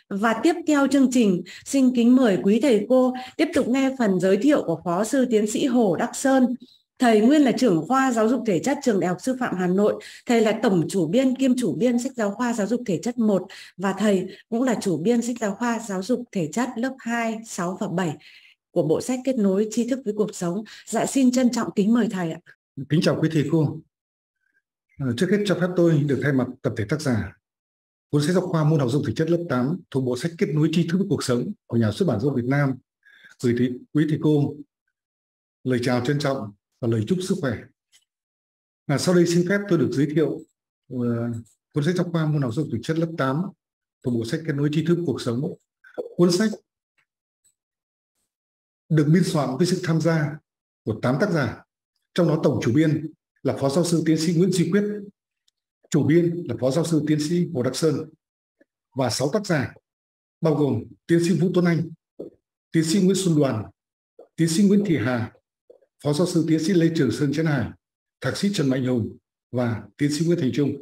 Và tiếp theo chương trình, xin kính mời quý thầy cô tiếp tục nghe phần giới thiệu của Phó sư tiến sĩ Hồ Đắc Sơn. Thầy nguyên là trưởng khoa giáo dục thể chất trường Đại học Sư phạm Hà Nội. Thầy là tổng chủ biên kiêm chủ biên sách giáo khoa giáo dục thể chất 1 và thầy cũng là chủ biên sách giáo khoa giáo dục thể chất lớp 2, 6 và 7 của bộ sách Kết nối tri thức với cuộc sống. Dạ xin trân trọng kính mời thầy ạ. Kính chào quý thầy cô. Trước hết cho phép tôi được thay mặt tập thể tác giả cuốn sách giáo khoa môn học giáo dục thể chất lớp 8 thuộc bộ sách Kết nối tri thức với cuộc sống của nhà xuất bản giáo dục Việt Nam gửi quý thầy cô lời chào trân trọng và lời chúc sức khỏe. Sau đây xin phép tôi được giới thiệu cuốn sách giáo khoa môn học giáo dục thể chất lớp 8 thuộc bộ sách Kết nối tri thức với cuộc sống. Cuốn sách được biên soạn với sự tham gia của 8 tác giả, trong đó tổng chủ biên là Phó giáo sư tiến sĩ Nguyễn Duy Quyết, chủ biên là Phó giáo sư tiến sĩ Hồ Đắc Sơn và 6 tác giả bao gồm tiến sĩ Vũ Tuấn Anh, tiến sĩ Nguyễn Xuân Đoàn, tiến sĩ Nguyễn Thị Hà, Phó giáo sư tiến sĩ Lê Trường Sơn Trấn Hải, thạc sĩ Trần Mạnh Hùng và tiến sĩ Nguyễn Thành Trung.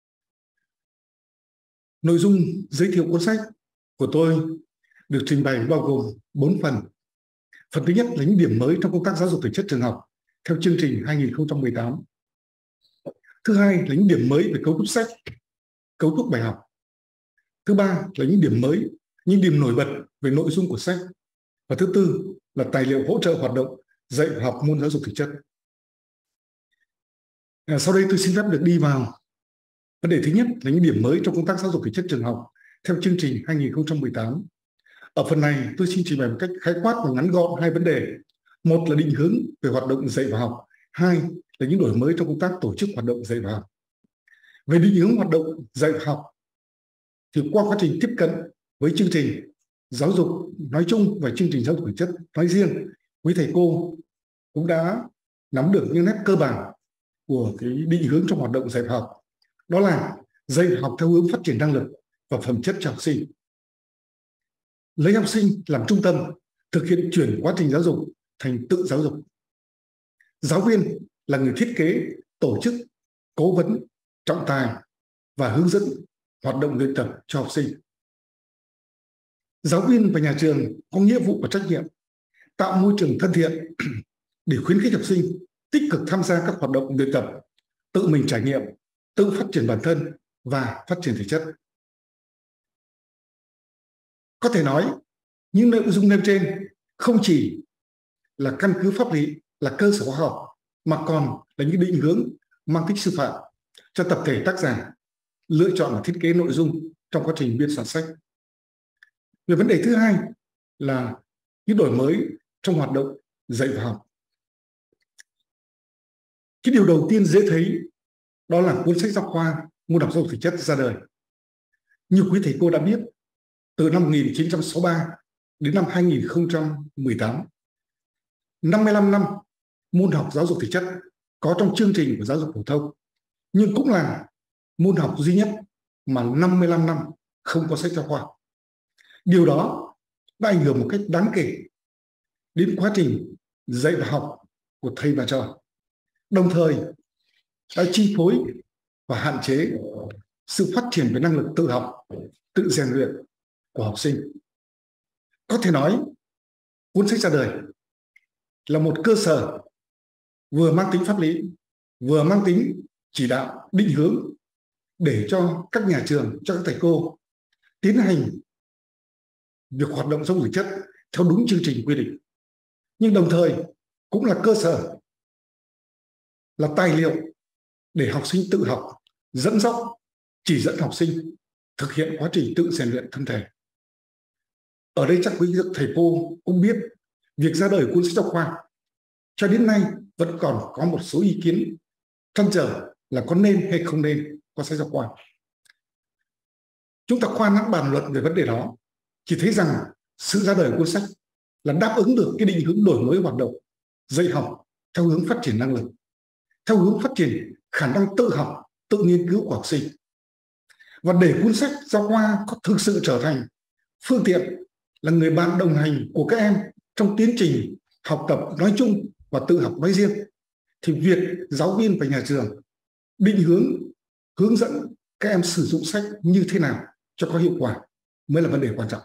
Nội dung giới thiệu cuốn sách của tôi được trình bày bao gồm 4 phần. Phần thứ nhất là những điểm mới trong công tác giáo dục thể chất trường học theo chương trình 2018. Thứ hai là những điểm mới về cấu trúc sách, cấu trúc bài học. Thứ ba là những điểm mới, những điểm nổi bật về nội dung của sách. Và thứ tư là tài liệu hỗ trợ hoạt động dạy và học môn giáo dục thể chất. Sau đây tôi xin phép được đi vào vấn đề thứ nhất là những điểm mới trong công tác giáo dục thể chất trường học theo chương trình 2018. Ở phần này tôi xin trình bày một cách khái quát và ngắn gọn hai vấn đề. Một là định hướng về hoạt động dạy và học. Hai là những đổi mới trong công tác tổ chức hoạt động dạy và học. Về định hướng hoạt động dạy và học thì qua quá trình tiếp cận với chương trình giáo dục nói chung và chương trình giáo dục thể chất nói riêng, quý thầy cô cũng đã nắm được những nét cơ bản của cái định hướng trong hoạt động dạy và học. Đó là dạy và học theo hướng phát triển năng lực và phẩm chất cho học sinh. Lấy học sinh làm trung tâm, thực hiện chuyển quá trình giáo dục thành tự giáo dục. Giáo viên là người thiết kế, tổ chức, cố vấn, trọng tài và hướng dẫn hoạt động luyện tập cho học sinh. Giáo viên và nhà trường có nghĩa vụ và trách nhiệm tạo môi trường thân thiện để khuyến khích học sinh tích cực tham gia các hoạt động luyện tập, tự mình trải nghiệm, tự phát triển bản thân và phát triển thể chất. Có thể nói, những nội dung nêu trên không chỉ là căn cứ pháp lý, là cơ sở khoa học, mà còn là những định hướng mang tính sư phạm cho tập thể tác giả lựa chọn và thiết kế nội dung trong quá trình biên soạn sách. Về vấn đề thứ hai là những đổi mới trong hoạt động dạy và học. Cái điều đầu tiên dễ thấy đó là cuốn sách giáo khoa môn học giáo dục thể chất ra đời. Như quý thầy cô đã biết, từ năm 1963 đến năm 2018, 55 năm môn học giáo dục thể chất có trong chương trình của giáo dục phổ thông, nhưng cũng là môn học duy nhất mà 55 năm không có sách giáo khoa. Điều đó đã ảnh hưởng một cách đáng kể đến quá trình dạy và học của thầy và trò, đồng thời đã chi phối và hạn chế sự phát triển về năng lực tự học, tự rèn luyện của học sinh. Có thể nói, cuốn sách ra đời là một cơ sở vừa mang tính pháp lý, vừa mang tính chỉ đạo, định hướng để cho các nhà trường, cho các thầy cô tiến hành việc hoạt động giáo dục thể chất theo đúng chương trình quy định. Nhưng đồng thời cũng là cơ sở, là tài liệu để học sinh tự học, dẫn dắt, chỉ dẫn học sinh thực hiện quá trình tự rèn luyện thân thể. Ở đây chắc quý thầy cô cũng biết, việc ra đời cuốn sách giáo khoa cho đến nay vẫn còn có một số ý kiến trăn trở là có nên hay không nên có sách giáo khoa. Chúng ta khoan hãy bàn luận về vấn đề đó, chỉ thấy rằng sự ra đời cuốn sách là đáp ứng được cái định hướng đổi mới hoạt động dạy học theo hướng phát triển năng lực, theo hướng phát triển khả năng tự học, tự nghiên cứu của học sinh. Và để cuốn sách giáo khoa có thực sự trở thành phương tiện, là người bạn đồng hành của các em trong tiến trình học tập nói chung và tự học nói riêng, thì việc giáo viên và nhà trường định hướng, hướng dẫn các em sử dụng sách như thế nào cho có hiệu quả mới là vấn đề quan trọng.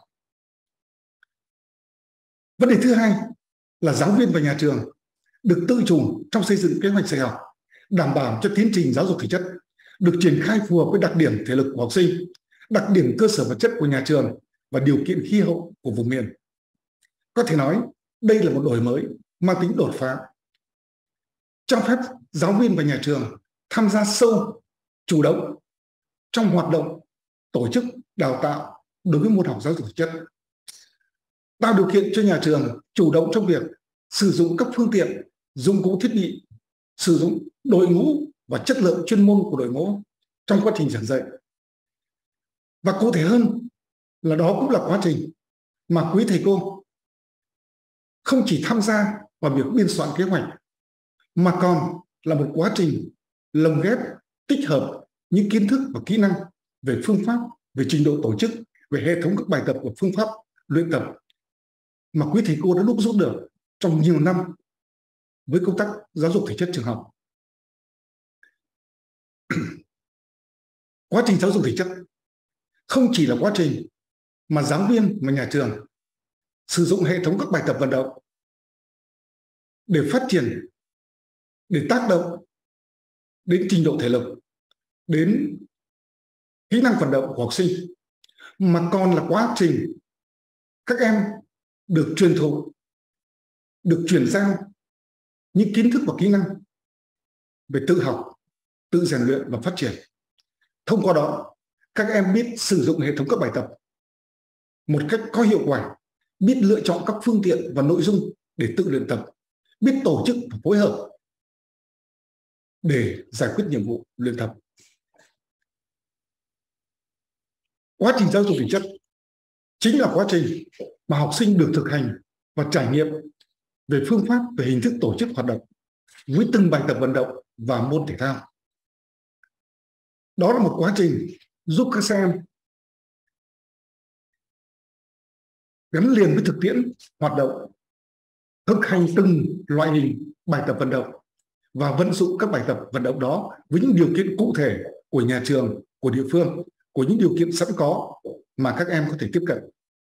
Vấn đề thứ hai là giáo viên và nhà trường được tự chủ trong xây dựng kế hoạch dạy học, đảm bảo cho tiến trình giáo dục thể chất được triển khai phù hợp với đặc điểm thể lực của học sinh, đặc điểm cơ sở vật chất của nhà trường và điều kiện khí hậu của vùng miền. Có thể nói đây là một đổi mới mang tính đột phá, cho phép giáo viên và nhà trường tham gia sâu, chủ động trong hoạt động tổ chức đào tạo đối với môn học giáo dục thể chất, tạo điều kiện cho nhà trường chủ động trong việc sử dụng các phương tiện, dụng cụ thiết bị, sử dụng đội ngũ và chất lượng chuyên môn của đội ngũ trong quá trình giảng dạy. Và cụ thể hơn là đó cũng là quá trình mà quý thầy cô không chỉ tham gia vào việc biên soạn kế hoạch, mà còn là một quá trình lồng ghép, tích hợp những kiến thức và kỹ năng về phương pháp, về trình độ tổ chức, về hệ thống các bài tập và phương pháp luyện tập mà quý thầy cô đã đúc rút được trong nhiều năm với công tác giáo dục thể chất trường học. Quá trình giáo dục thể chất không chỉ là quá trình mà giáo viên và nhà trường sử dụng hệ thống các bài tập vận động để phát triển, để tác động đến trình độ thể lực, đến kỹ năng vận động của học sinh, mà còn là quá trình các em được truyền thụ, được truyền giao những kiến thức và kỹ năng về tự học, tự rèn luyện và phát triển. Thông qua đó, các em biết sử dụng hệ thống các bài tập một cách có hiệu quả, biết lựa chọn các phương tiện và nội dung để tự luyện tập, biết tổ chức và phối hợp để giải quyết nhiệm vụ luyện tập. Quá trình giáo dục thể chất chính là quá trình mà học sinh được thực hành và trải nghiệm về phương pháp, về hình thức tổ chức hoạt động với từng bài tập vận động và môn thể thao. Đó là một quá trình giúp các em gắn liền với thực tiễn hoạt động, thực hành từng loại hình bài tập vận động và vận dụng các bài tập vận động đó với những điều kiện cụ thể của nhà trường, của địa phương, của những điều kiện sẵn có mà các em có thể tiếp cận.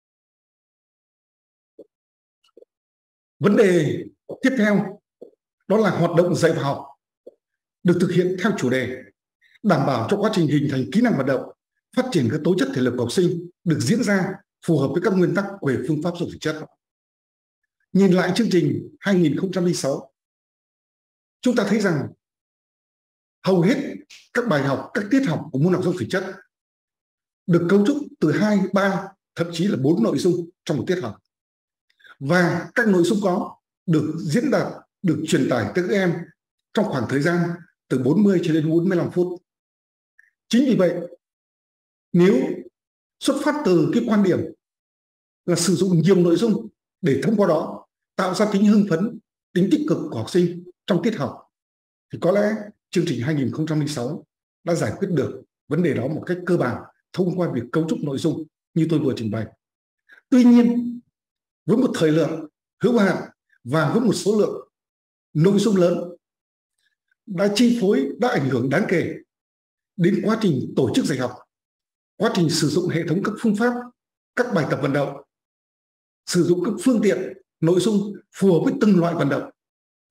Vấn đề tiếp theo đó là hoạt động dạy và học được thực hiện theo chủ đề đảm bảo cho quá trình hình thành kỹ năng vận động, phát triển các tố chất thể lực của học sinh được diễn ra phù hợp với các nguyên tắc về phương pháp giáo dục thể chất. Nhìn lại chương trình 2006, chúng ta thấy rằng hầu hết các bài học, các tiết học của môn học giáo dục thể chất được cấu trúc từ 2, 3, thậm chí là 4 nội dung trong một tiết học. Và các nội dung có được diễn đạt, được truyền tải tới các em trong khoảng thời gian từ 40 cho đến 45 phút. Chính vì vậy, nếu xuất phát từ cái quan điểm là sử dụng nhiều nội dung để thông qua đó tạo ra tính hưng phấn, tính tích cực của học sinh trong tiết học, thì có lẽ chương trình 2006 đã giải quyết được vấn đề đó một cách cơ bản thông qua việc cấu trúc nội dung như tôi vừa trình bày. Tuy nhiên, với một thời lượng hữu hạn và với một số lượng nội dung lớn đã chi phối, đã ảnh hưởng đáng kể đến quá trình tổ chức dạy học, quá trình sử dụng hệ thống các phương pháp, các bài tập vận động, sử dụng các phương tiện, nội dung phù hợp với từng loại vận động.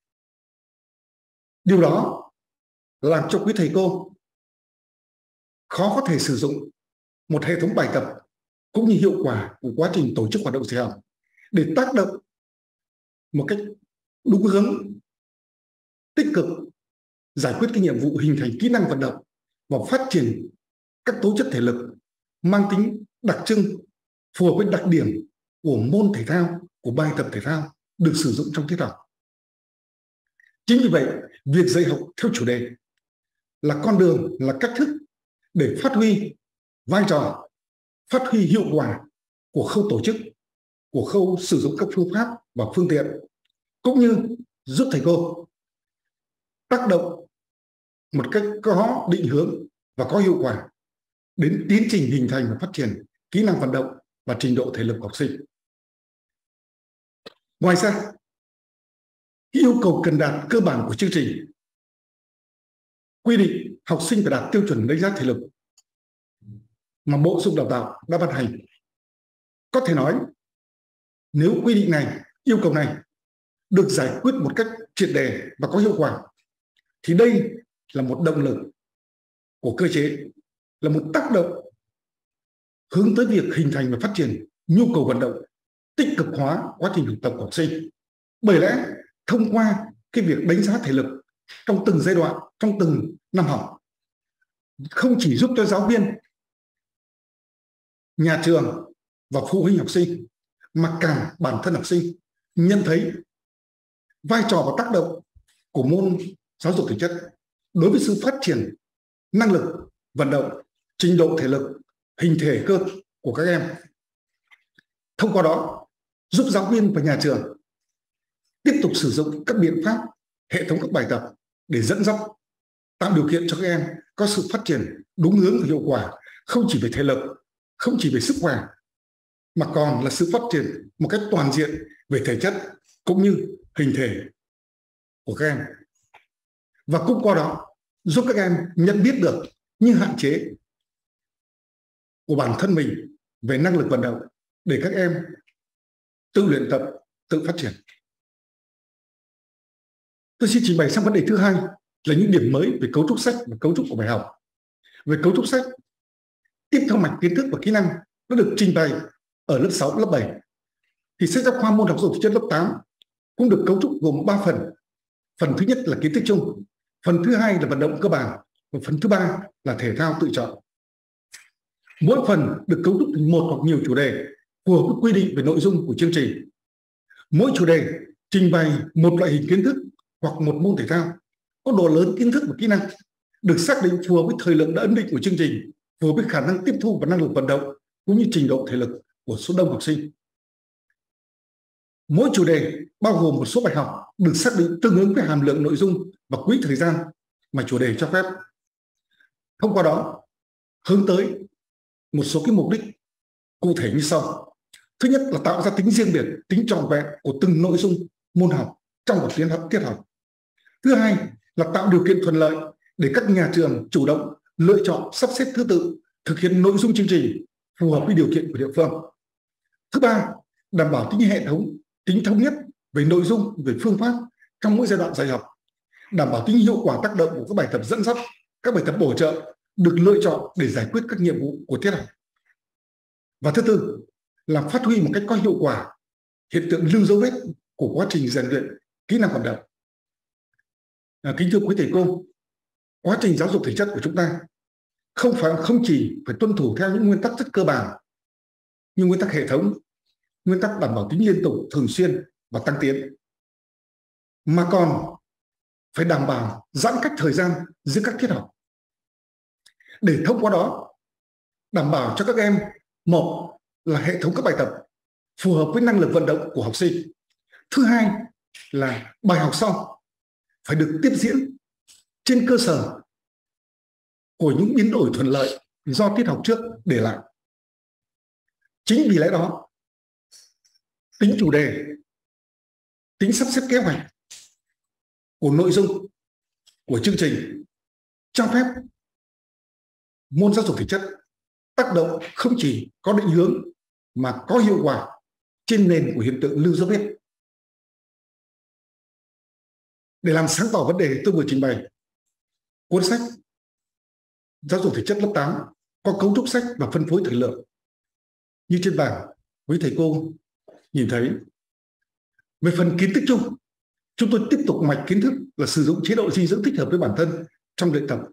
Điều đó làm cho quý thầy cô khó có thể sử dụng một hệ thống bài tập cũng như hiệu quả của quá trình tổ chức hoạt động dạy học để tác động một cách đúng hướng, tích cực, giải quyết cái nhiệm vụ hình thành kỹ năng vận động và phát triển các tố chất thể lực mang tính đặc trưng phù hợp với đặc điểm của môn thể thao, của bài tập thể thao được sử dụng trong tiết học. Chính vì vậy, việc dạy học theo chủ đề là con đường, là cách thức để phát huy vai trò, phát huy hiệu quả của khâu tổ chức, của khâu sử dụng các phương pháp và phương tiện, cũng như giúp thầy cô tác động một cách có định hướng và có hiệu quả đến tiến trình hình thành và phát triển kỹ năng vận động và trình độ thể lực của học sinh. Ngoài ra, yêu cầu cần đạt cơ bản của chương trình quy định học sinh phải đạt tiêu chuẩn đánh giá thể lực mà Bộ Giáo dục Đào tạo đã ban hành Có thể nói, nếu quy định này, yêu cầu này được giải quyết một cách triệt để và có hiệu quả, thì đây là một động lực của cơ chế, là một tác động hướng tới việc hình thành và phát triển nhu cầu vận động, tích cực hóa quá trình học tập của học sinh. Bởi lẽ thông qua cái việc đánh giá thể lực trong từng giai đoạn, trong từng năm học, không chỉ giúp cho giáo viên, nhà trường và phụ huynh học sinh, mà cả bản thân học sinh nhận thấy vai trò và tác động của môn giáo dục thể chất đối với sự phát triển năng lực vận động, trình độ thể lực, hình thể cơ của các em. Thông qua đó giúp giáo viên và nhà trường tiếp tục sử dụng các biện pháp, hệ thống các bài tập để dẫn dắt, tạo điều kiện cho các em có sự phát triển đúng hướng và hiệu quả, không chỉ về thể lực, không chỉ về sức khỏe, mà còn là sự phát triển một cách toàn diện về thể chất cũng như hình thể của các em. Và cũng qua đó giúp các em nhận biết được những hạn chế của bản thân mình về năng lực vận động để các em tự luyện tập, tự phát triển. Tôi xin trình bày sang vấn đề thứ hai là những điểm mới về cấu trúc sách và cấu trúc của bài học. Về cấu trúc sách, tiếp theo mạch kiến thức và kỹ năng đã được trình bày ở lớp 6, lớp 7, thì sách giáo khoa môn học giáo dục thể chất lớp 8 cũng được cấu trúc gồm 3 phần. Phần thứ nhất là kiến thức chung, phần thứ hai là vận động cơ bản, và phần thứ ba là thể thao tự chọn. Mỗi phần được cấu trúc thành một hoặc nhiều chủ đề phù hợp với quy định về nội dung của chương trình. Mỗi chủ đề trình bày một loại hình kiến thức hoặc một môn thể thao có độ lớn kiến thức và kỹ năng, được xác định phù hợp với thời lượng đã ấn định của chương trình, phù hợp với khả năng tiếp thu và năng lực vận động cũng như trình độ thể lực của số đông học sinh. Mỗi chủ đề bao gồm một số bài học được xác định tương ứng với hàm lượng nội dung và quỹ thời gian mà chủ đề cho phép. Thông qua đó hướng tới một số cái mục đích cụ thể như sau. Thứ nhất là tạo ra tính riêng biệt, tính trọn vẹn của từng nội dung môn học trong một tiết học. Thứ hai là tạo điều kiện thuận lợi để các nhà trường chủ động lựa chọn, sắp xếp thứ tự thực hiện nội dung chương trình phù hợp với điều kiện của địa phương. Thứ ba, đảm bảo tính hệ thống, tính thống nhất về nội dung, về phương pháp trong mỗi giai đoạn dạy học, đảm bảo tính hiệu quả tác động của các bài tập dẫn dắt, các bài tập bổ trợ được lựa chọn để giải quyết các nhiệm vụ của tiết học. Và thứ tư là phát huy một cách có hiệu quả hiện tượng lưu dấu vết của quá trình rèn luyện kỹ năng hoạt động. Kính thưa quý thầy cô, quá trình giáo dục thể chất của chúng ta không chỉ phải tuân thủ theo những nguyên tắc rất cơ bản như nguyên tắc hệ thống, nguyên tắc đảm bảo tính liên tục, thường xuyên và tăng tiến, mà còn phải đảm bảo giãn cách thời gian giữa các tiết học, để thông qua đó đảm bảo cho các em, một là hệ thống các bài tập phù hợp với năng lực vận động của học sinh. Thứ hai là bài học sau phải được tiếp diễn trên cơ sở của những biến đổi thuận lợi do tiết học trước để lại. Chính vì lẽ đó, tính chủ đề, tính sắp xếp kế hoạch của nội dung của chương trình cho phép môn giáo dục thể chất tác động không chỉ có định hướng mà có hiệu quả trên nền của hiện tượng lưu dấu vết. Để làm sáng tỏ vấn đề tôi vừa trình bày, cuốn sách giáo dục thể chất lớp 8 có cấu trúc sách và phân phối thời lượng như trên bảng quý thầy cô nhìn thấy. Về phần kiến thức chung, chúng tôi tiếp tục mạch kiến thức là sử dụng chế độ dinh dưỡng thích hợp với bản thân trong luyện tập.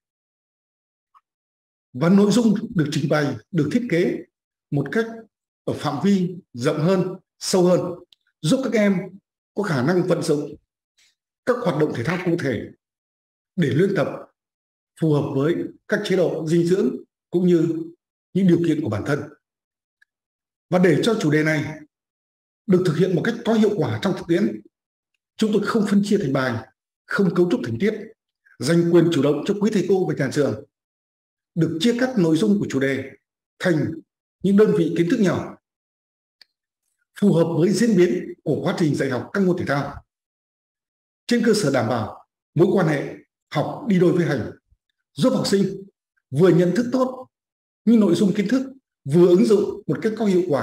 Và nội dung được trình bày, được thiết kế một cách ở phạm vi rộng hơn, sâu hơn, giúp các em có khả năng vận dụng các hoạt động thể thao cụ thể để luyện tập phù hợp với các chế độ dinh dưỡng cũng như những điều kiện của bản thân. Và để cho chủ đề này được thực hiện một cách có hiệu quả trong thực tiễn, chúng tôi không phân chia thành bài, không cấu trúc thành tiết, dành quyền chủ động cho quý thầy cô và nhà trường, được chia cắt nội dung của chủ đề thành những đơn vị kiến thức nhỏ phù hợp với diễn biến của quá trình dạy học các môn thể thao, trên cơ sở đảm bảo mối quan hệ học đi đôi với hành, giúp học sinh vừa nhận thức tốt những nội dung kiến thức, vừa ứng dụng một cách có hiệu quả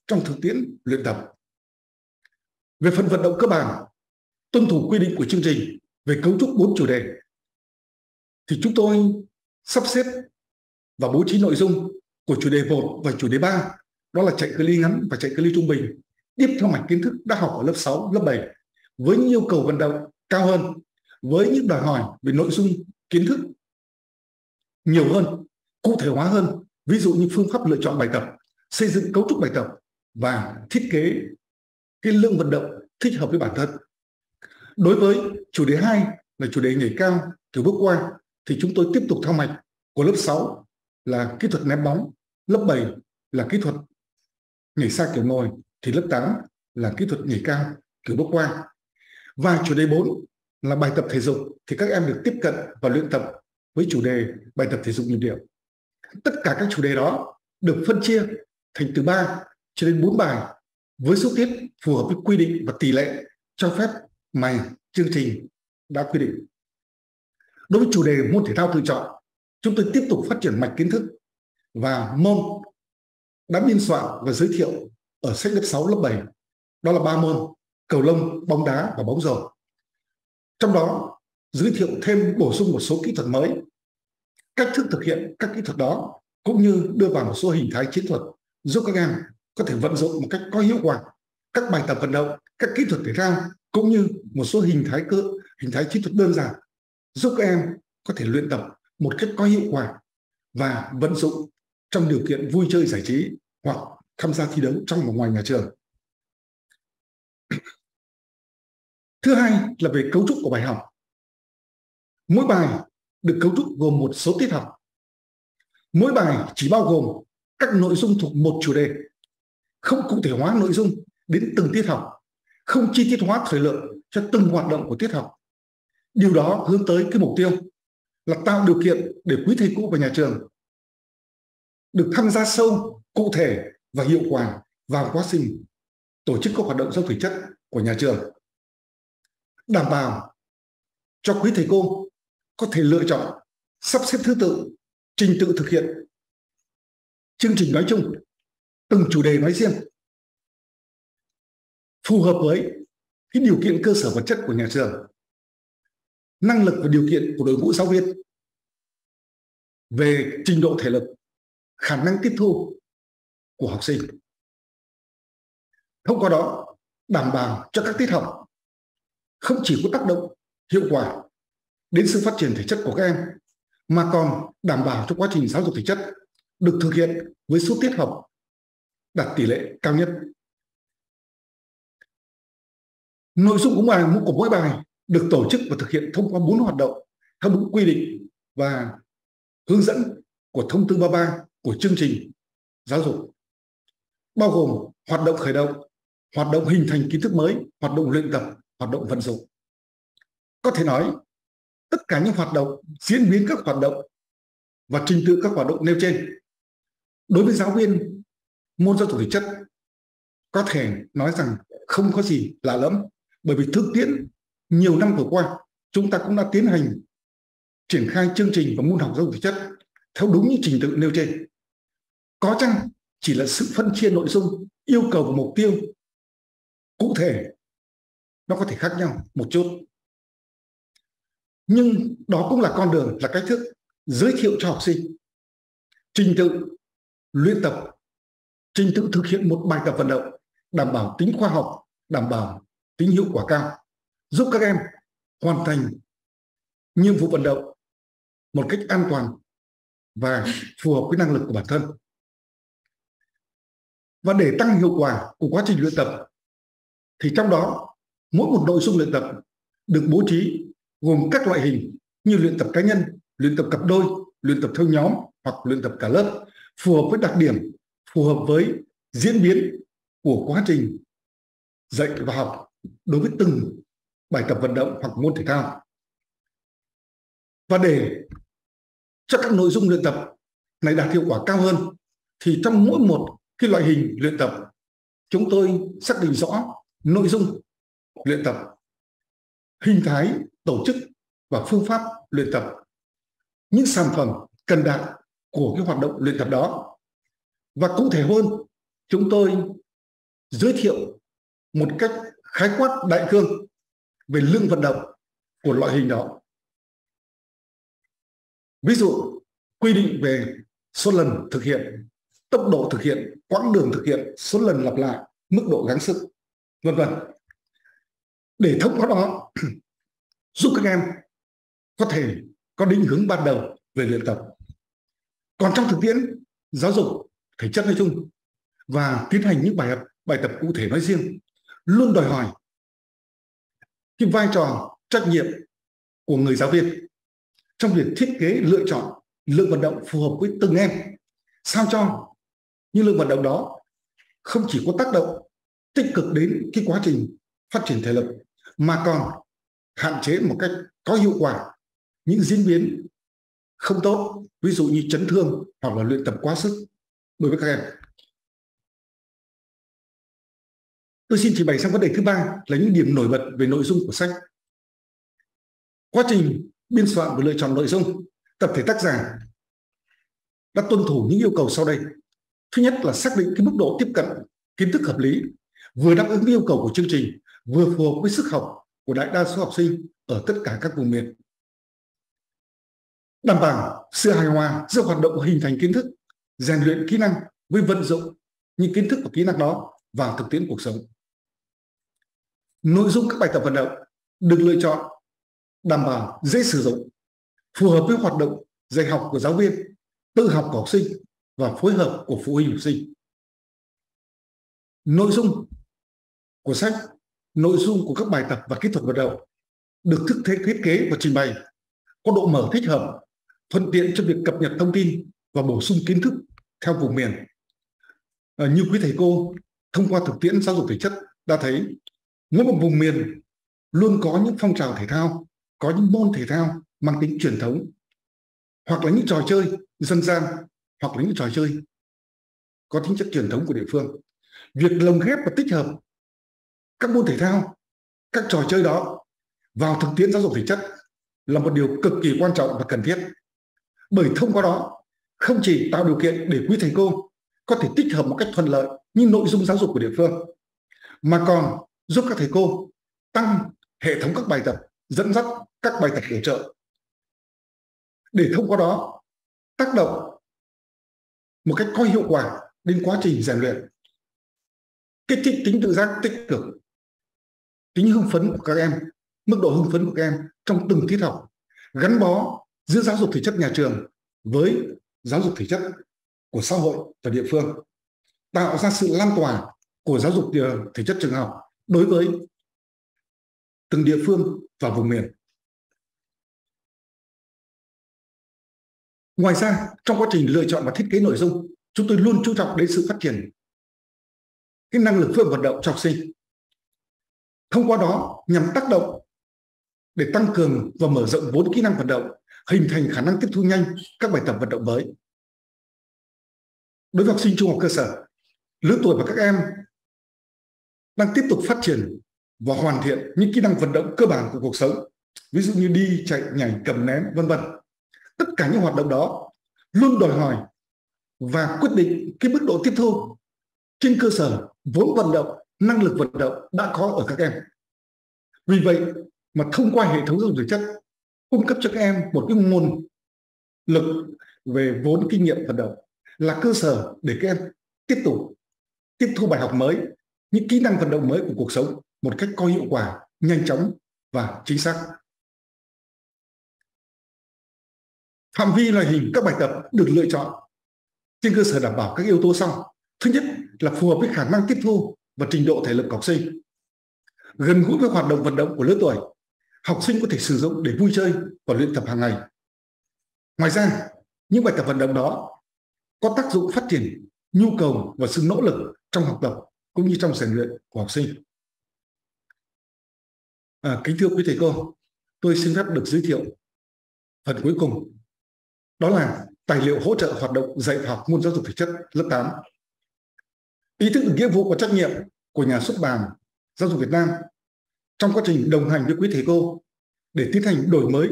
trong thực tiễn luyện tập. Về phần vận động cơ bản, tuân thủ quy định của chương trình về cấu trúc 4 chủ đề, thì chúng tôi sắp xếp và bố trí nội dung của chủ đề 1 và chủ đề 3, đó là chạy cự ly ngắn và chạy cự ly trung bình, tiếp theo mạch kiến thức đã học ở lớp 6, lớp 7, với những yêu cầu vận động cao hơn, với những đòi hỏi về nội dung kiến thức nhiều hơn, cụ thể hóa hơn, ví dụ như phương pháp lựa chọn bài tập, xây dựng cấu trúc bài tập và thiết kế cái lượng vận động thích hợp với bản thân. Đối với chủ đề 2 là chủ đề nhảy cao kiểu bước qua, thì chúng tôi tiếp tục theo mạch của lớp 6 là kỹ thuật ném bóng, lớp 7 là kỹ thuật nhảy xa kiểu ngồi, thì lớp 8 là kỹ thuật nhảy cao kiểu bước qua. Và chủ đề 4 là bài tập thể dục, thì các em được tiếp cận và luyện tập với chủ đề bài tập thể dục nhịp điệu. Tất cả các chủ đề đó được phân chia thành từ 3 cho đến 4 bài với số tiết phù hợp với quy định và tỷ lệ cho phép mà chương trình đã quy định. Đối với chủ đề môn thể thao tự chọn, chúng tôi tiếp tục phát triển mạch kiến thức và môn đã biên soạn và giới thiệu ở sách lớp 6, lớp 7, đó là 3 môn: cầu lông, bóng đá và bóng rổ. Trong đó giới thiệu thêm bổ sung một số kỹ thuật mới, cách thức thực hiện các kỹ thuật đó, cũng như đưa vào một số hình thái chiến thuật giúp các em có thể vận dụng một cách có hiệu quả các bài tập vận động, các kỹ thuật thể thao, cũng như một số hình thái chiến thuật đơn giản giúp các em có thể luyện tập một cách có hiệu quả và vận dụng trong điều kiện vui chơi giải trí hoặc tham gia thi đấu trong và ngoài nhà trường. Thứ hai là về cấu trúc của bài học. Mỗi bài được cấu trúc gồm một số tiết học. Mỗi bài chỉ bao gồm các nội dung thuộc một chủ đề, không cụ thể hóa nội dung đến từng tiết học, không chi tiết hóa thời lượng cho từng hoạt động của tiết học. Điều đó hướng tới cái mục tiêu là tạo điều kiện để quý thầy cô và nhà trường được tham gia sâu, cụ thể và hiệu quả vào quá trình tổ chức các hoạt động giáo dục thể chất của nhà trường, đảm bảo cho quý thầy cô có thể lựa chọn, sắp xếp thứ tự, trình tự thực hiện chương trình nói chung, từng chủ đề nói riêng, phù hợp với cái điều kiện cơ sở vật chất của nhà trường, năng lực và điều kiện của đội ngũ giáo viên, về trình độ thể lực, khả năng tiếp thu của học sinh. Thông qua đó đảm bảo cho các tiết học không chỉ có tác động hiệu quả đến sự phát triển thể chất của các em, mà còn đảm bảo cho quá trình giáo dục thể chất được thực hiện với số tiết học đạt tỷ lệ cao nhất. Nội dung của mỗi bài được tổ chức và thực hiện thông qua 4 hoạt động theo đúng quy định và hướng dẫn của thông tư 33 của chương trình giáo dục, bao gồm hoạt động khởi động, hoạt động hình thành kiến thức mới, hoạt động luyện tập, hoạt động vận dụng. Có thể nói, tất cả những hoạt động, diễn biến các hoạt động và trình tự các hoạt động nêu trên, đối với giáo viên môn giáo dục thể chất có thể nói rằng không có gì lạ lẫm, bởi vì thực tiễn nhiều năm vừa qua chúng ta cũng đã tiến hành triển khai chương trình và môn học giáo dục thể chất theo đúng những trình tự nêu trên. Có chăng chỉ là sự phân chia nội dung, yêu cầu và mục tiêu cụ thể nó có thể khác nhau một chút, nhưng đó cũng là con đường, là cách thức giới thiệu cho học sinh trình tự luyện tập, trình tự thực hiện một bài tập vận động đảm bảo tính khoa học, đảm bảo tính hiệu quả cao, giúp các em hoàn thành nhiệm vụ vận động một cách an toàn và phù hợp với năng lực của bản thân. Và để tăng hiệu quả của quá trình luyện tập thì trong đó mỗi một nội dung luyện tập được bố trí gồm các loại hình như luyện tập cá nhân, luyện tập cặp đôi, luyện tập theo nhóm hoặc luyện tập cả lớp, phù hợp với đặc điểm, phù hợp với diễn biến của quá trình dạy và học đối với từng bài tập vận động hoặc môn thể thao. Và để cho các nội dung luyện tập này đạt hiệu quả cao hơn thì trong mỗi một cái loại hình luyện tập chúng tôi xác định rõ nội dung luyện tập, hình thái tổ chức và phương pháp luyện tập, những sản phẩm cần đạt của cái hoạt động luyện tập đó. Và cụ thể hơn, chúng tôi giới thiệu một cách khái quát đại cương về lương vận động của loại hình đó. Ví dụ quy định về số lần thực hiện, tốc độ thực hiện, quãng đường thực hiện, số lần lặp lại, mức độ gắng sức, vân vân. Để thông qua đó giúp các em có thể có định hướng ban đầu về luyện tập. Còn trong thực tiễn giáo dục thể chất nói chung và tiến hành những bài tập cụ thể nói riêng luôn đòi hỏi cái vai trò trách nhiệm của người giáo viên trong việc thiết kế lựa chọn lượng vận động phù hợp với từng em, sao cho những lượng vận động đó không chỉ có tác động tích cực đến cái quá trình phát triển thể lực mà còn hạn chế một cách có hiệu quả những diễn biến không tốt, ví dụ như chấn thương hoặc là luyện tập quá sức đối với các em. Tôi xin trình bày sang vấn đề thứ ba là những điểm nổi bật về nội dung của sách. Quá trình biên soạn và lựa chọn nội dung, tập thể tác giả đã tuân thủ những yêu cầu sau đây. Thứ nhất là xác định cái mức độ tiếp cận kiến thức hợp lý, vừa đáp ứng yêu cầu của chương trình, vừa phù hợp với sức học của đại đa số học sinh ở tất cả các vùng miền. Đảm bảo sự hài hòa giữa hoạt động hình thành kiến thức, rèn luyện kỹ năng với vận dụng những kiến thức và kỹ năng đó vào thực tiễn cuộc sống. Nội dung các bài tập vận động được lựa chọn đảm bảo dễ sử dụng, phù hợp với hoạt động dạy học của giáo viên, tự học của học sinh và phối hợp của phụ huynh học sinh. Nội dung của sách, nội dung của các bài tập và kỹ thuật vận động được thiết kế và trình bày có độ mở thích hợp, thuận tiện cho việc cập nhật thông tin và bổ sung kiến thức theo vùng miền. Như quý thầy cô thông qua thực tiễn giáo dục thể chất đã thấy, mỗi một vùng miền luôn có những phong trào thể thao, có những môn thể thao mang tính truyền thống, hoặc là những trò chơi dân gian, hoặc là những trò chơi có tính chất truyền thống của địa phương. Việc lồng ghép và tích hợp các môn thể thao, các trò chơi đó vào thực tiễn giáo dục thể chất là một điều cực kỳ quan trọng và cần thiết. Bởi thông qua đó không chỉ tạo điều kiện để quý thầy cô có thể tích hợp một cách thuận lợi những nội dung giáo dục của địa phương, mà còn giúp các thầy cô tăng hệ thống các bài tập, dẫn dắt các bài tập bổ trợ, để thông qua đó tác động một cách có hiệu quả đến quá trình rèn luyện, kích thích tính tự giác tích cực, tính hưng phấn của các em, mức độ hưng phấn của các em trong từng tiết học, gắn bó giữa giáo dục thể chất nhà trường với giáo dục thể chất của xã hội và địa phương, tạo ra sự lan tỏa của giáo dục thể chất trường học đối với từng địa phương và vùng miền. Ngoài ra, trong quá trình lựa chọn và thiết kế nội dung, chúng tôi luôn chú trọng đến sự phát triển cái năng lực phương vận động cho học sinh. Thông qua đó nhằm tác động để tăng cường và mở rộng vốn kỹ năng vận động, hình thành khả năng tiếp thu nhanh các bài tập vận động mới. Đối với học sinh trung học cơ sở, lứa tuổi và các em đang tiếp tục phát triển và hoàn thiện những kỹ năng vận động cơ bản của cuộc sống, ví dụ như đi, chạy, nhảy, cầm ném, vân vân. Tất cả những hoạt động đó luôn đòi hỏi và quyết định cái mức độ tiếp thu trên cơ sở vốn vận động, năng lực vận động đã có ở các em. Vì vậy mà thông qua hệ thống giáo dục thể chất cung cấp cho các em một cái nguồn lực về vốn kinh nghiệm vận động là cơ sở để các em tiếp tục tiếp thu bài học mới, những kỹ năng vận động mới của cuộc sống một cách có hiệu quả, nhanh chóng và chính xác. Phạm vi loại hình các bài tập được lựa chọn trên cơ sở đảm bảo các yếu tố sau. Thứ nhất là phù hợp với khả năng tiếp thu và trình độ thể lực của học sinh, gần gũi với hoạt động vận động của lứa tuổi, học sinh có thể sử dụng để vui chơi và luyện tập hàng ngày. Ngoài ra, những bài tập vận động đó có tác dụng phát triển nhu cầu và sự nỗ lực trong học tập cũng như trong rèn luyện của học sinh. Kính thưa quý thầy cô, tôi xin phép được giới thiệu phần cuối cùng, đó là tài liệu hỗ trợ hoạt động dạy và học môn giáo dục thể chất lớp 8. Ý thức được nghĩa vụ và trách nhiệm của nhà xuất bản Giáo dục Việt Nam trong quá trình đồng hành với quý thầy cô để tiến hành đổi mới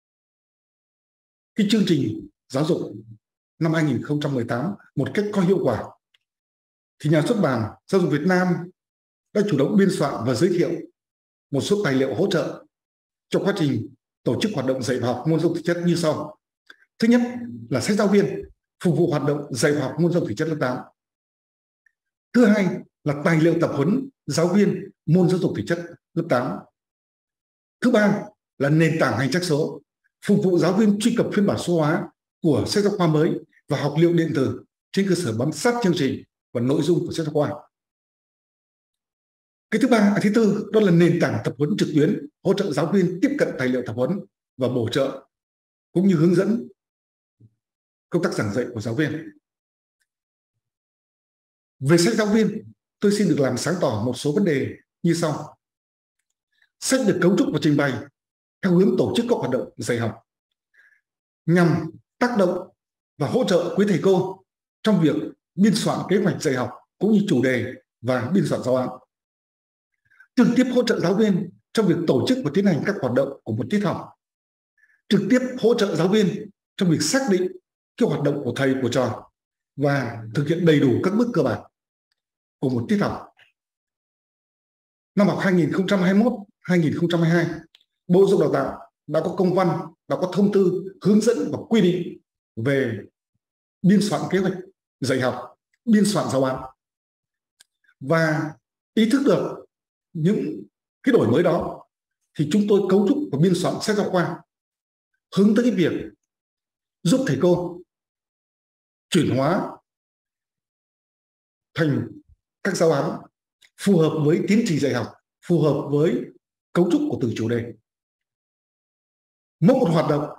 cái chương trình giáo dục năm 2018 một cách có hiệu quả. thì nhà xuất bản Giáo dục Việt Nam đã chủ động biên soạn và giới thiệu một số tài liệu hỗ trợ cho quá trình tổ chức hoạt động dạy và học môn giáo dục thể chất như sau. Thứ nhất là sách giáo viên phục vụ hoạt động dạy và học môn giáo dục thể chất lớp 8. Thứ hai là tài liệu tập huấn giáo viên môn giáo dục thể chất lớp 8. Thứ ba là nền tảng hành trang số phục vụ giáo viên truy cập phiên bản số hóa của sách giáo khoa mới và học liệu điện tử trên cơ sở bám sát chương trình và nội dung của sách giáo khoa. Cái thứ tư đó là nền tảng tập huấn trực tuyến hỗ trợ giáo viên tiếp cận tài liệu tập huấn và bổ trợ cũng như hướng dẫn công tác giảng dạy của giáo viên. Về sách giáo viên, tôi xin được làm sáng tỏ một số vấn đề như sau. Sách được cấu trúc và trình bày theo hướng tổ chức các hoạt động dạy học nhằm tác động và hỗ trợ quý thầy cô trong việc biên soạn kế hoạch dạy học cũng như chủ đề và biên soạn giáo án. Trực tiếp hỗ trợ giáo viên trong việc tổ chức và tiến hành các hoạt động của một tiết học. Trực tiếp hỗ trợ giáo viên trong việc xác định cái hoạt động của thầy của trò và thực hiện đầy đủ các bước cơ bản của một tiết học. Năm học 2021-2022, Bộ Giáo dục Đào tạo đã có công văn, đã có thông tư hướng dẫn và quy định về biên soạn kế hoạch dạy học, biên soạn giáo án. Và ý thức được những cái đổi mới đó thì chúng tôi cấu trúc và biên soạn sách giáo khoa hướng tới cái việc giúp thầy cô chuyển hóa thành các giáo án phù hợp với tiến trình dạy học, phù hợp với cấu trúc của từng chủ đề. Mỗi một hoạt động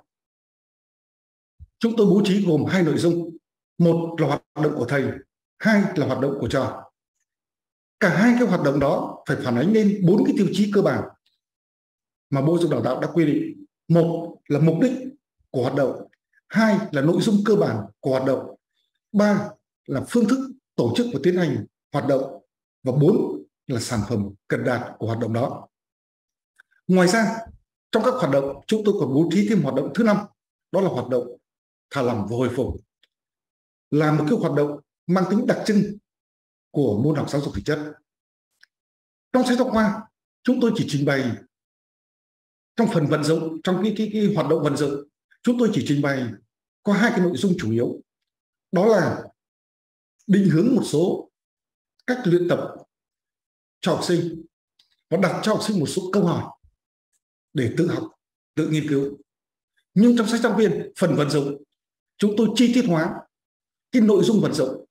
chúng tôi bố trí gồm 2 nội dung. Một là hoạt động của thầy, 2 là hoạt động của trò. Cả 2 cái hoạt động đó phải phản ánh lên 4 cái tiêu chí cơ bản mà Bộ Giáo dục Đào tạo đã quy định. Một là mục đích của hoạt động, 2 là nội dung cơ bản của hoạt động, 3 là phương thức tổ chức và tiến hành hoạt động, và 4 là sản phẩm cần đạt của hoạt động đó. Ngoài ra, trong các hoạt động chúng tôi còn bố trí thêm hoạt động thứ 5, đó là hoạt động thả lỏng và hồi phục, là một cái hoạt động mang tính đặc trưng của môn học giáo dục thể chất. Trong sách giáo khoa, chúng tôi chỉ trình bày trong phần vận dụng, trong cái hoạt động vận dụng, chúng tôi chỉ trình bày có 2 cái nội dung chủ yếu, đó là định hướng một số cách luyện tập cho học sinh và đặt cho học sinh một số câu hỏi để tự học, tự nghiên cứu. Nhưng trong sách giáo viên, phần vận dụng, chúng tôi chi tiết hóa cái nội dung vận dụng.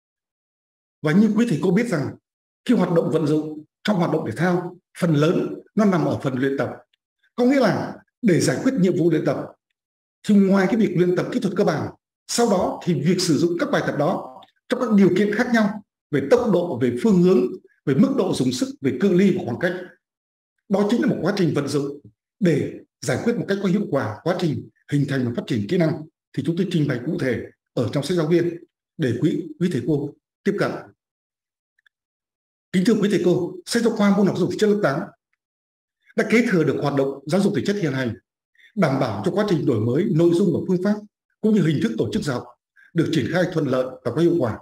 Và như quý thầy cô biết rằng, khi hoạt động vận dụng trong hoạt động thể thao, phần lớn nó nằm ở phần luyện tập. Có nghĩa là để giải quyết nhiệm vụ luyện tập thì ngoài cái việc luyện tập kỹ thuật cơ bản, sau đó thì việc sử dụng các bài tập đó trong các điều kiện khác nhau về tốc độ, về phương hướng, về mức độ dùng sức, về cự ly và khoảng cách. Đó chính là một quá trình vận dụng để giải quyết một cách có hiệu quả quá trình hình thành và phát triển kỹ năng. Thì chúng tôi trình bày cụ thể ở trong sách giáo viên để quý thầy cô tiếp cận. Kính thưa quý thầy cô, sách giáo khoa môn học giáo dục thể chất lớp 8 đã kế thừa được hoạt động giáo dục thể chất hiện hành, đảm bảo cho quá trình đổi mới nội dung và phương pháp cũng như hình thức tổ chức dạy học được triển khai thuận lợi và có hiệu quả.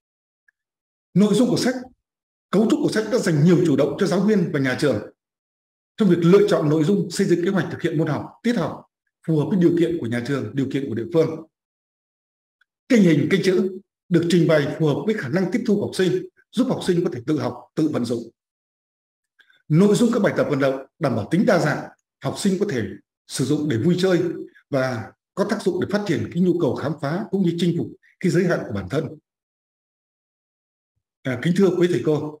Nội dung của sách, cấu trúc của sách đã dành nhiều chủ động cho giáo viên và nhà trường trong việc lựa chọn nội dung, xây dựng kế hoạch thực hiện môn học, tiết học phù hợp với điều kiện của nhà trường, điều kiện của địa phương. Kênh hình, kênh chữ được trình bày phù hợp với khả năng tiếp thu của học sinh, giúp học sinh có thể tự học, tự vận dụng. Nội dung các bài tập vận động đảm bảo tính đa dạng, học sinh có thể sử dụng để vui chơi và có tác dụng để phát triển cái nhu cầu khám phá cũng như chinh phục cái giới hạn của bản thân. Kính thưa quý thầy cô,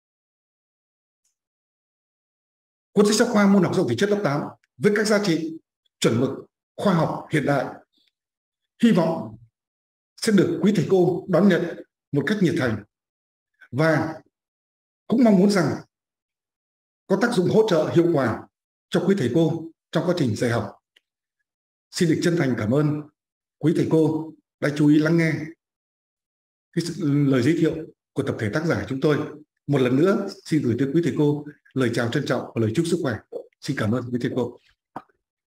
cuốn sách giáo khoa môn học giáo dục thể chất lớp 8 với các giá trị chuẩn mực, khoa học hiện đại hy vọng sẽ được quý thầy cô đón nhận một cách nhiệt thành, và cũng mong muốn rằng có tác dụng hỗ trợ hiệu quả cho quý thầy cô trong quá trình dạy học. Xin được chân thành cảm ơn quý thầy cô đã chú ý lắng nghe cái lời giới thiệu của tập thể tác giả chúng tôi. Một lần nữa xin gửi tới quý thầy cô lời chào trân trọng và lời chúc sức khỏe. Xin cảm ơn quý thầy cô.